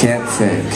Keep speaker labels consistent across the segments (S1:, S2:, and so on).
S1: can't fake.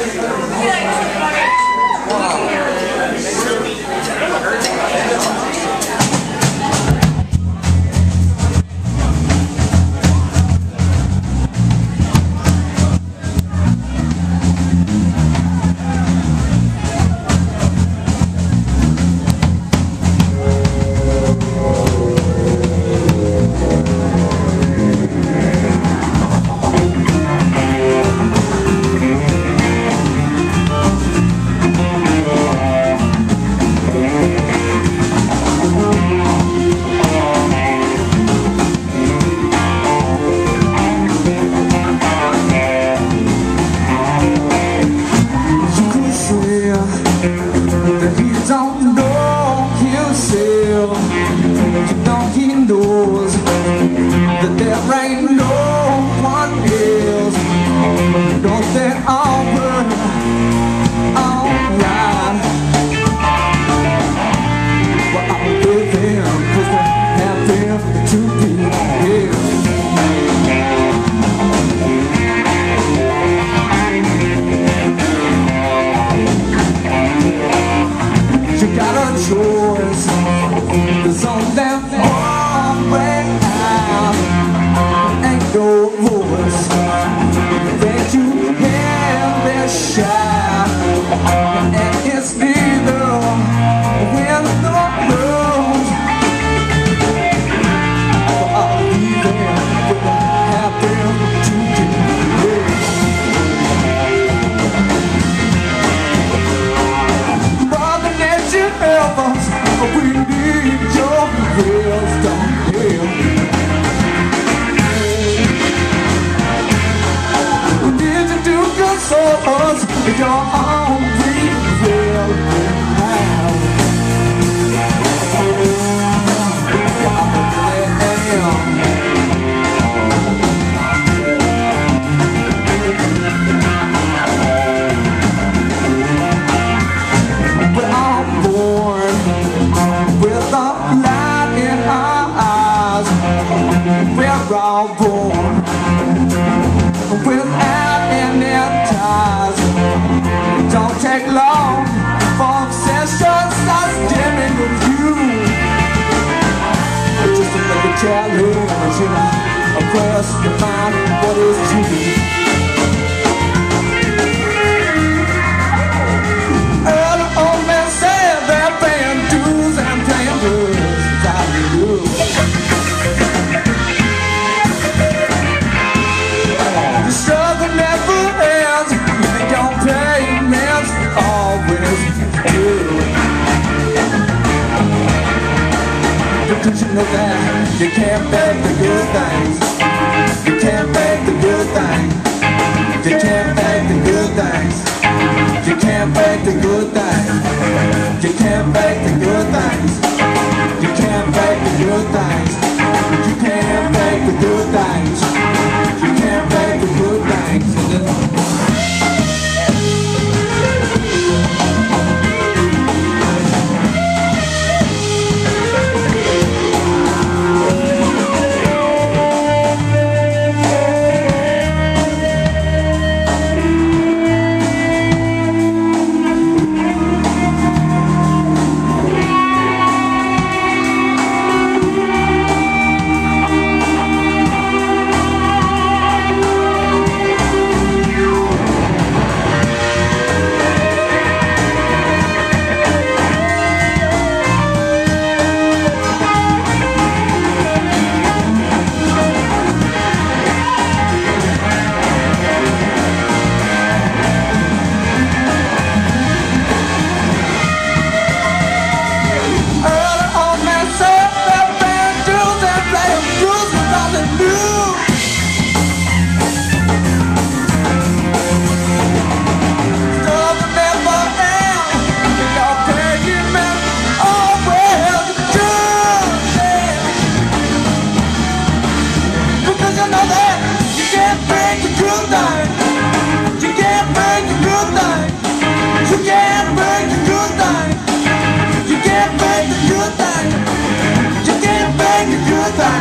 S2: Across the mind, what is true? Early old man said they're paying dues and playing blues. How do you do? The struggle never ends. Your payment's always due. Because you know that you can't beg the good things. You can't beg the good things. You can't beg the good things. You can't beg the good things. You can't beg the good things. You can't beg the good things. You can't beg the good things. You can't beg the good things.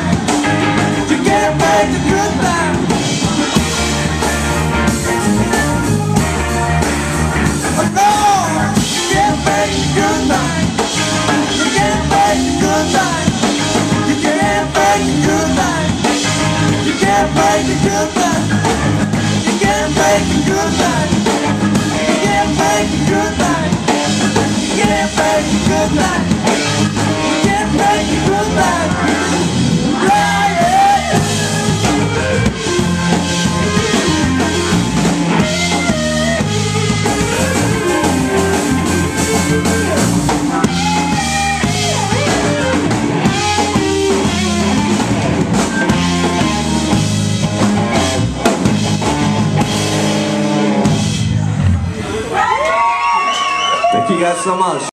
S2: You can't make the good thing. can't break the good thing. You can't break the good thing. You can't break the good thing. You can't break the good thing. You can't break the good thing. Yeah, yeah. Thank you guys so much.